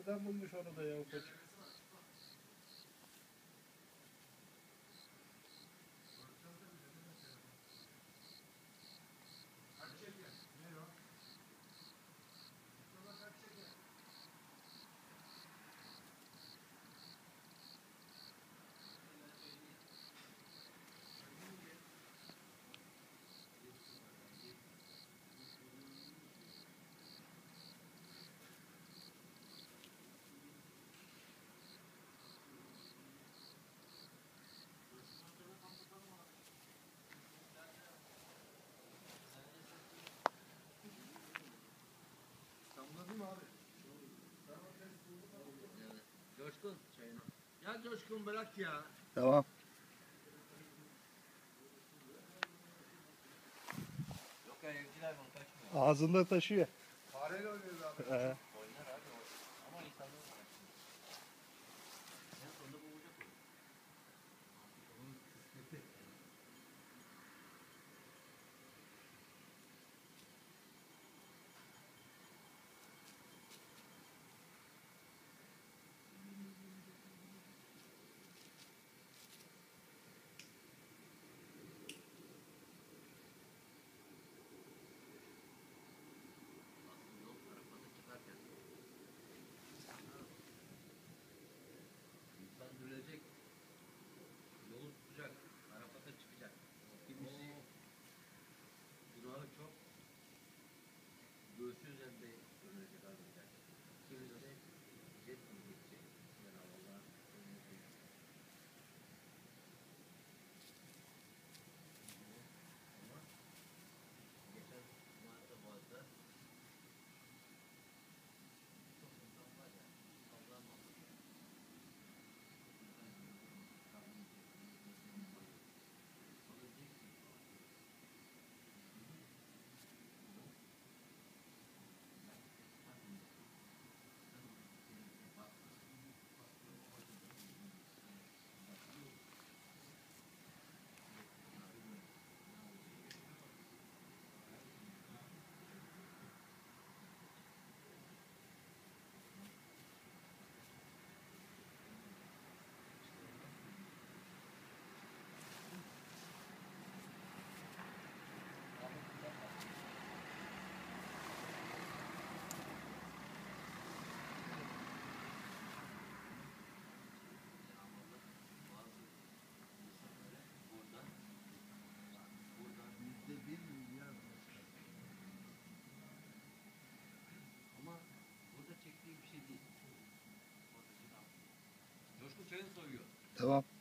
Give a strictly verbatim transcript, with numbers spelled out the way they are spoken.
Nereden bulmuş onu da ya ufacık? Anladın mı abi? Evet. Coşkun çayını. Ya Coşkun bırak ya. Tamam. Yok ya evciler bunu kaçmıyor. Ağzında taşıyor. Fareyle oynuyoruz abi. Ee, Oynar abi o. Ama insanlar var. En sonunda bulacak o. Onun kısmeti. Aslında o Arafat'a çıkarken insan dürülecek, yolu tutacak, Arafat'a çıkacak. Kimisi günahı çok, göğsü üzerinde dönecek arkadaşlar. Kimisi jet mi geçecek? Cenab-ı Allah önüne ama geçen Mart'ta Boğaz'da çok insan var ya, Allah'ım Allah'ım. Yüzde bir milyar başka. Ama burada çektiği bir şey değil. Coşkun çayını soyuyor. tamam.